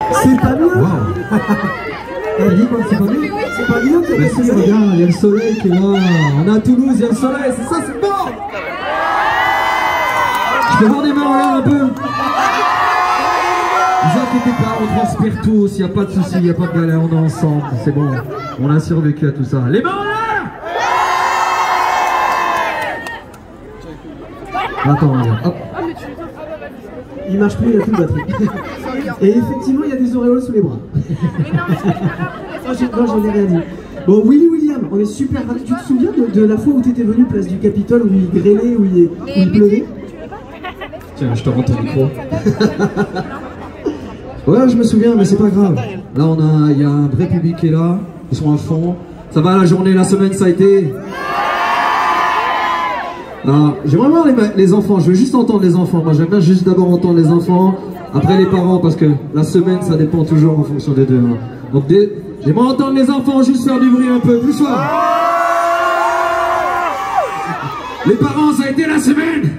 C'est pas bien. Elle dit quoi, c'est pas bien? C'est pas bien que si, regarde, il y a le soleil qui est là. On est à Toulouse, il y a le soleil, c'est ça, c'est bon. Je peux voir des mains en l'air un peu. Ne vous inquiétez pas, on transpire tous, il n'y a pas de soucis, il n'y a pas de galère, on est ensemble, c'est bon. On a survécu à tout ça. Les mains en l'air. Attends, regarde, hop. Il marche plus, il n'a plus de batterie. Et effectivement, il y a des auréoles sous les bras. Non, j'en ai rien dit. Bon, Willy William, on est super ravis. Tu te souviens de la fois où tu étais venu place du Capitole, où il grêlait, où il pleuvait? Tiens, je te rends ton micro. Ouais, je me souviens, mais c'est pas grave. Là, il y a un vrai public qui est là. Ils sont à fond. Ça va, la journée, la semaine, ça a été? J'aimerais voir les enfants. Je veux juste entendre les enfants. Moi, j'aime bien juste d'abord entendre les enfants, après les parents, parce que la semaine, ça dépend toujours en fonction des deux. Hein. Donc, j'aimerais entendre les enfants juste faire du bruit un peu plus fort. Les parents, ça a été la semaine.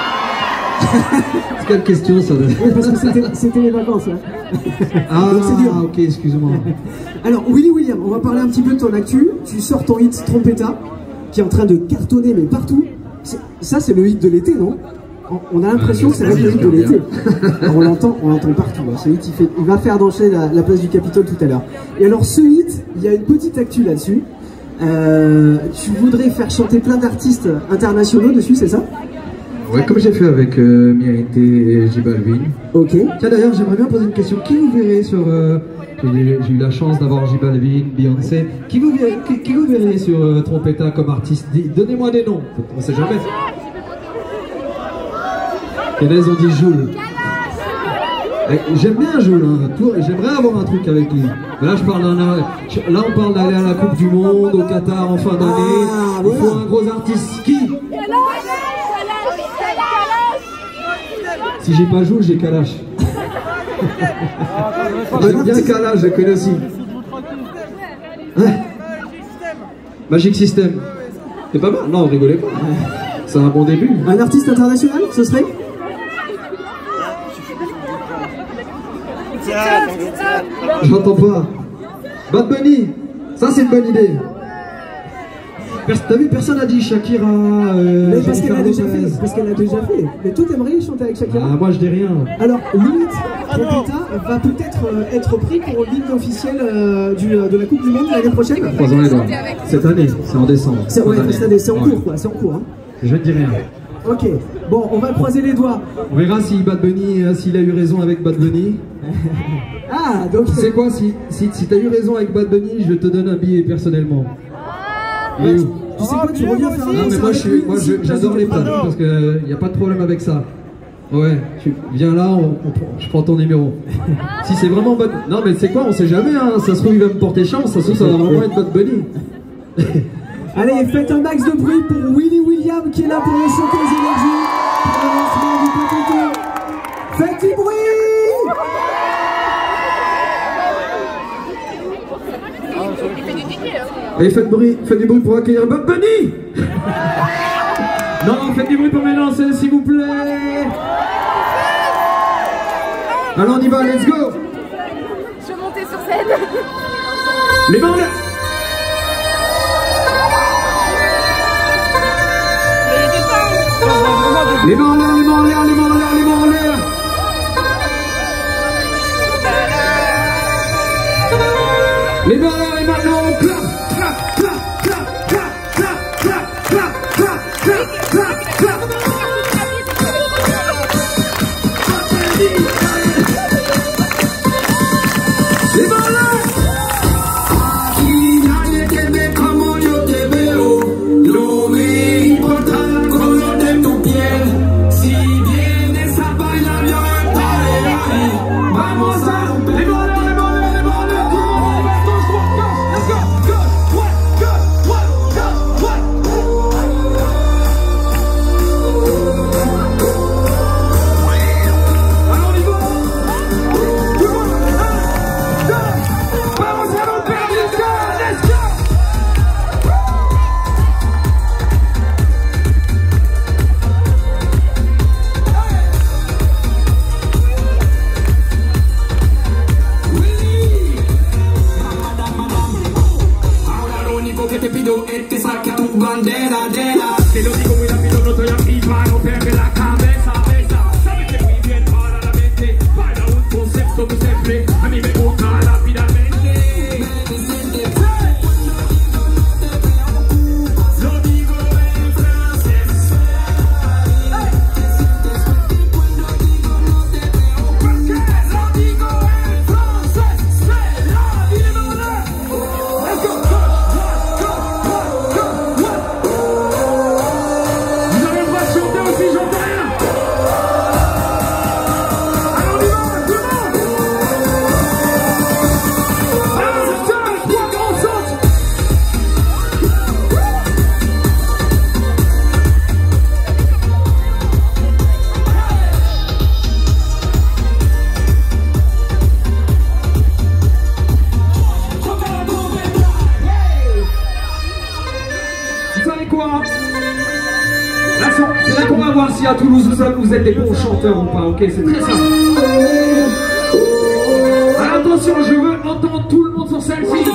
C'est quelle question ça? Oui, parce que c'était les vacances là. Ok, excuse-moi. Alors Willy William, on va parler un petit peu de ton actu. Tu sors ton hit Trompetta, qui est en train de cartonner mais partout. Ça c'est le hit de l'été, non? On a l'impression que ça va être le hit de l'été. On l'entend partout. Ce hit, il va faire danser la place du Capitole tout à l'heure. Et alors ce hit, il y a une petite actu là-dessus. Tu voudrais faire chanter plein d'artistes internationaux dessus, c'est ça? Ouais, comme j'ai fait avec Mérité et J Balvin. Ok. Tiens, d'ailleurs, j'aimerais bien poser une question. Qui vous verrez sur... j'ai eu la chance d'avoir J Balvin, Beyoncé. Qui vous verrez sur Trompetta comme artiste? Donnez-moi des noms. On sait jamais. Et là, ils ont dit Jules. J'aime bien Jules, hein. J'aimerais avoir un truc avec lui. Mais là, là, on parle d'aller à la Coupe du Monde, au Qatar en fin d'année. Il faut un gros artiste. Qui? Si j'ai pas Jules, j'ai Kalash. J'aime bien Kalash, je connais aussi. Hein? Magic System. C'est pas mal? Non, rigolez pas. C'est un bon début. Un artiste international, ce serait? J'entends pas. Bad Bunny. Ça, c'est une bonne idée. T'as vu, personne n'a dit Shakira. Mais parce qu'elle a déjà fait. Parce qu'elle a déjà fait. Mais toi, t'aimerais chanter avec Shakira? Ah, moi, je dis rien. Alors, limite, Trompetta va peut-être être pris pour l'hymne officiel de la Coupe du Monde l'année prochaine. Croisons les doigts. Cette année, c'est en décembre. Ouais, cette année, c'est en cours, quoi. C'est en cours. Hein. Je ne dis rien. Ok. Bon, on va croiser les doigts. On verra si Bad Bunny, s'il a eu raison avec Bad Bunny. Ah, donc. Tu sais quoi, si t'as eu raison avec Bad Bunny, je te donne un billet personnellement. Tu sais quoi, tu reviens faire un non, mais moi j'adore les plateaux parce qu'il n'y a pas de problème avec ça. Ouais, tu viens là, je prends ton numéro. Si c'est vraiment Bad Bunny. Non, mais c'est quoi, on sait jamais, hein. Ça se trouve, il va me porter chance. Ça se trouve, ça va vraiment être Bad Bunny. Allez, faites un max de bruit pour Willy William qui est là pour le Showcase Energy, pour le lancement du Capitole. Faites du bruit! Et faites du bruit pour accueillir Bad Bunny. Non, faites du bruit pour mes lancers, s'il vous plaît. Alors on y va, let's go. Je vais monter sur scène. Les mains en l'air. Les mains en l'air, les mains en l'air, les mains en l'air, les mains en l'air. Les mains en l'air et maintenant on clap, clap, clap, clap, clap, clap, clap, clap, clap, clap, clap, clap. Les mains en l'air. à Toulouse, vous êtes des bons chanteurs ou pas, ok, c'est très simple. Alors attention, je veux entendre tout le monde sur celle-ci.